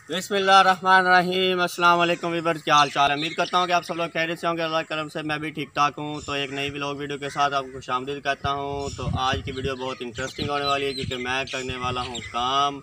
बिस्मिल्लाहिर्रहमानिर्रहीम। अस्सलाम वालेकुम वीवर, क्या हाल चाल है। उम्मीद करता हूँ कि आप सब लोग खैरियत से होंगे। अल्लाह के करम से मैं भी ठीक ठाक हूँ। तो एक नई व्लॉग वीडियो के साथ आपको खुशामदीद कहता हूँ। तो आज की वीडियो बहुत इंटरेस्टिंग होने वाली है क्योंकि मैं करने वाला हूँ काम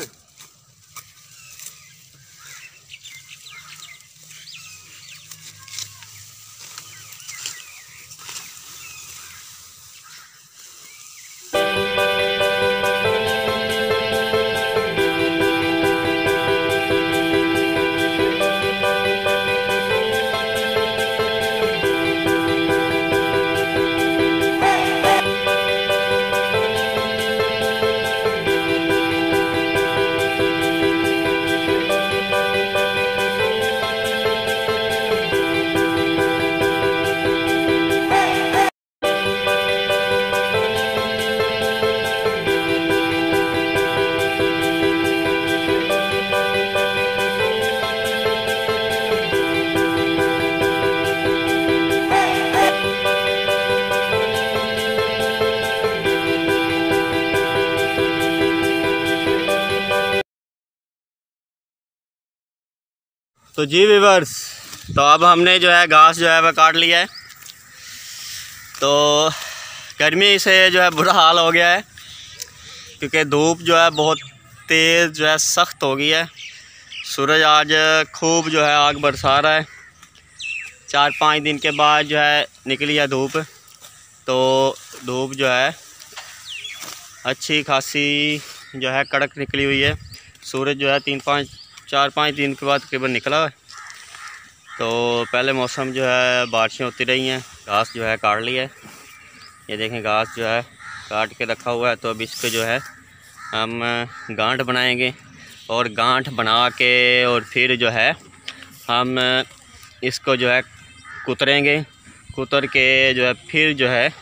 तो जी वीवर्स, तो अब हमने जो है घास जो है वह काट लिया है। तो गर्मी से जो है बुरा हाल हो गया है क्योंकि धूप जो है बहुत तेज़ जो है सख्त हो गई है। सूरज आज खूब जो है आग बरसा रहा है। 4-5 दिन के बाद जो है निकली है धूप। तो धूप जो है अच्छी खासी जो है कड़क निकली हुई है। सूरज जो है 4-5 दिन के बाद तकरीबन निकला है। तो पहले मौसम जो है बारिशें होती रही हैं। घास जो है काट लिया है। ये देखें घास जो है काट के रखा हुआ है। तो अब इसको जो है हम गांठ बनाएंगे और गांठ बना के और फिर जो है हम इसको जो है कुतरेंगे। कुतर के जो है फिर जो है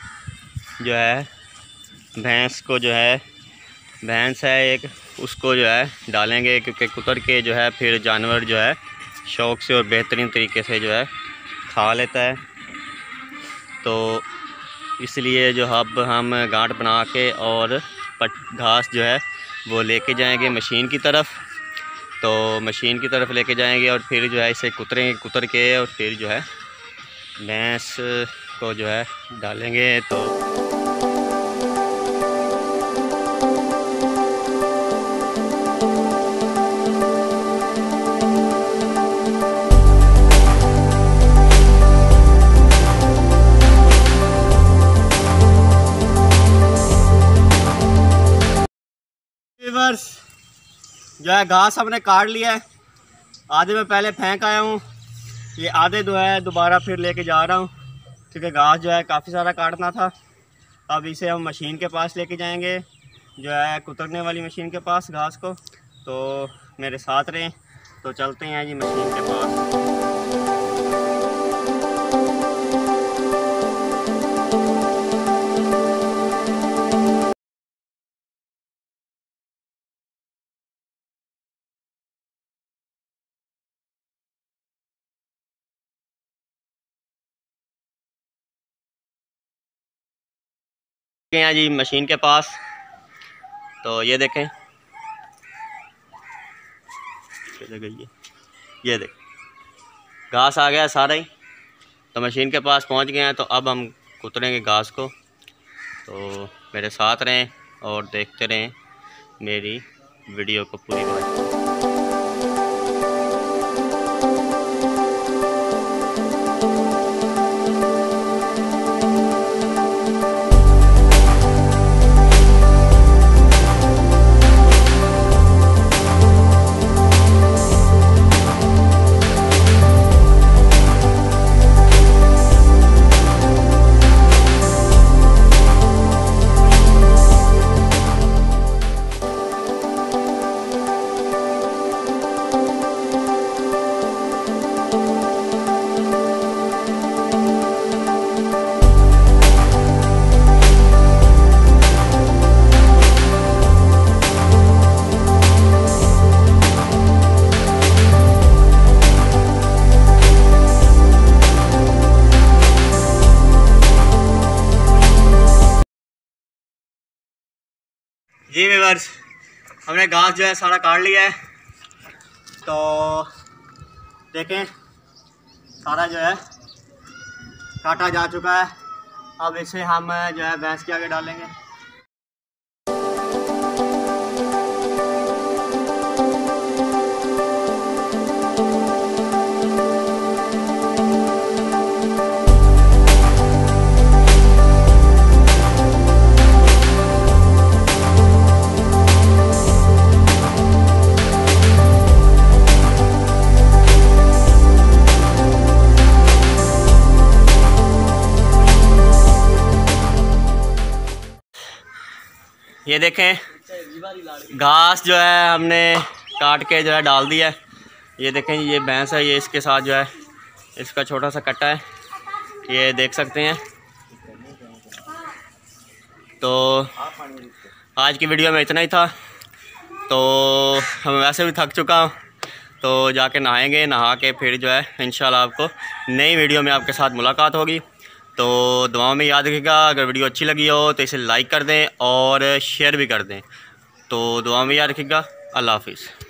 भैंस को जो है भैंस है एक, उसको जो है डालेंगे क्योंकि कुतर के जो है फिर जानवर जो है शौक़ से और बेहतरीन तरीके से जो है खा लेता है। तो इसलिए जो अब हम गांठ बना के और घास जो है वो लेके जाएंगे मशीन की तरफ। तो मशीन की तरफ लेके जाएंगे और फिर जो है इसे कुतरेंगे। कुतर के और फिर जो है भैंस को जो है डालेंगे। तो जो है घास हमने काट लिया है। आधे में पहले फेंक आया हूँ। ये आधे जो है दोबारा फिर लेके जा रहा हूँ क्योंकि घास जो है काफ़ी सारा काटना था। अब इसे हम मशीन के पास लेके जाएंगे, जो है कुतरने वाली मशीन के पास घास को। तो मेरे साथ रहें। तो चलते हैं जी मशीन के पास। हैं जी मशीन के पास। तो ये देखें, ये देखें घास आ गया सारा ही। तो मशीन के पास पहुंच गए हैं। तो अब हम कुतरेंगे घास को। तो मेरे साथ रहें और देखते रहें मेरी वीडियो को पूरी बात। जी व्यूअर्स, हमने घास जो है सारा काट लिया है। तो देखें सारा जो है काटा जा चुका है। अब इसे हम जो है भैंस के आगे डालेंगे। ये देखें घास जो है हमने काट के जो है डाल दिया है। ये देखें ये भैंस है, ये इसके साथ जो है इसका छोटा सा कट्टा है, ये देख सकते हैं। तो आज की वीडियो में इतना ही था। तो हम वैसे भी थक चुका हूँ, तो जाके नहाएंगे, नहा के फिर जो है इंशाल्लाह आपको नई वीडियो में आपके साथ मुलाकात होगी। तो दुआओं में याद रखिएगा। अगर वीडियो अच्छी लगी हो तो इसे लाइक कर दें और शेयर भी कर दें। तो दुआओं में याद रखिएगा। अल्लाह हाफिज़।